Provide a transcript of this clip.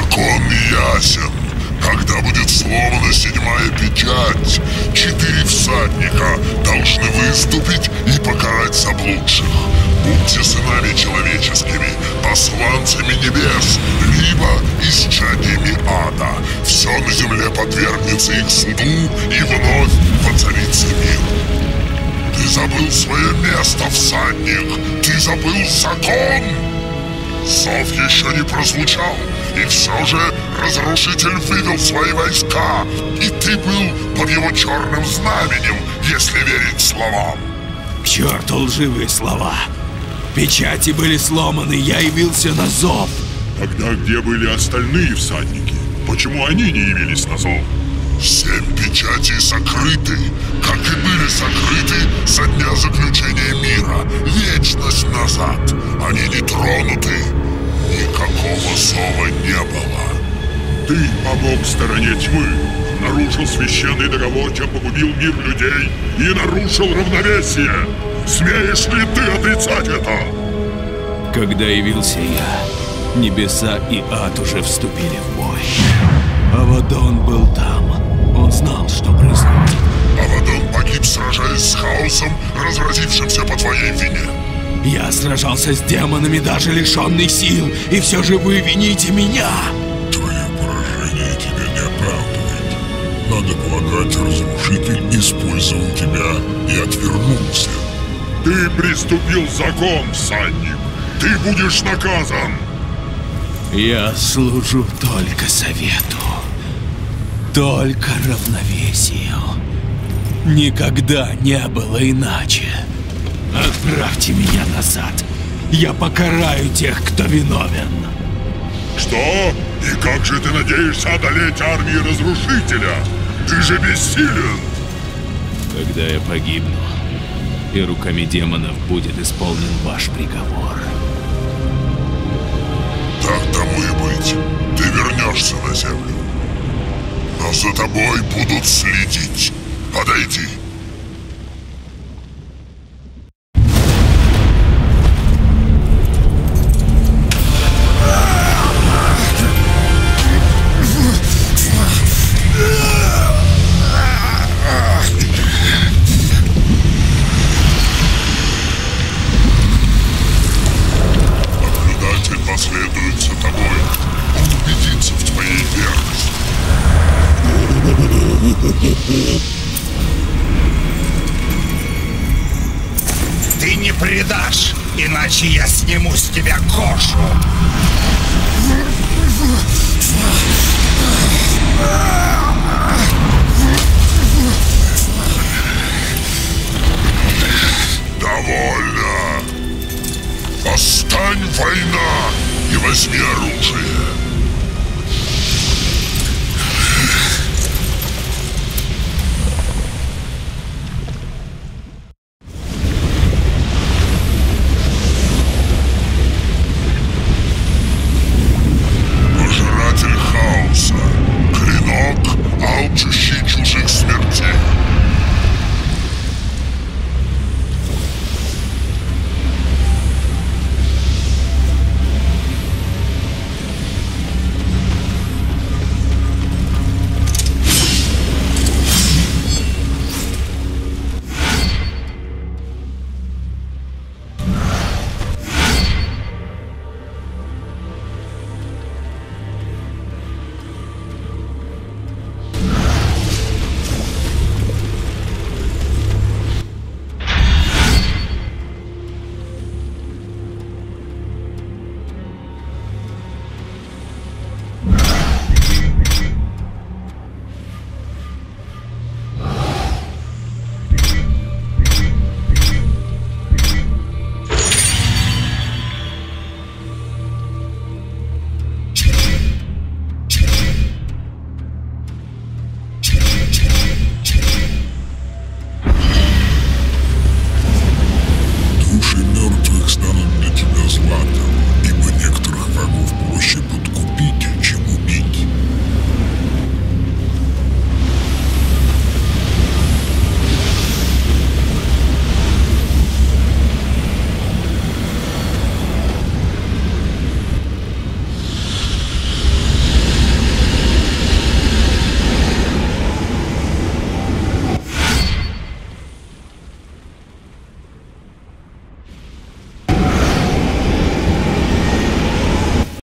Закон ясен. Когда будет сломана 7-я печать, 4 всадника должны выступить и покарать заблудших. Будьте сынами человеческими, посланцами небес, либо исчадиями ада. Все на земле подвергнется их суду, и вновь воцарится мир. Ты забыл свое место, всадник! Ты забыл закон! Зов еще не прозвучал, и все же разрушитель вывел свои войска, и ты был под его черным знаменем, если верить словам. К черту лживые слова! Печати были сломаны, я явился на зов. Тогда где были остальные всадники? Почему они не явились на зов? 7 печатей сокрыты, как и были сокрыты со дня заключения мира, вечность назад. Они не тронуты, никакого зова не было. Ты помог стороне тьмы, нарушил священный договор, чем погубил мир людей и нарушил равновесие. Смеешь ли ты отрицать это? Когда явился я, небеса и ад уже вступили в бой. Авадон был там. Он знал, что происходит. Авадон погиб, сражаясь с хаосом, разразившимся по твоей вине. Я сражался с демонами, даже лишенный сил, и все же вы вините меня. Твое поражение тебя не оправдывает. Надо полагать, разрушитель использовал тебя и отвернулся. Ты приступил закон, всадник. Ты будешь наказан. Я служу только совету. Только равновесию. Никогда не было иначе. Отправьте меня назад. Я покараю тех, кто виновен. Что? И как же ты надеешься одолеть армии разрушителя? Ты же бессилен. Когда я погибну, и руками демонов будет исполнен ваш приговор. Так тому и быть. Ты вернешься на землю. Но за тобой будут следить. Подойди. Наблюдатель последует за тобой. Он убедится в твоей верности. Ты не предашь, иначе я сниму с тебя кожу. Довольно. Восстань, война, и возьми оружие.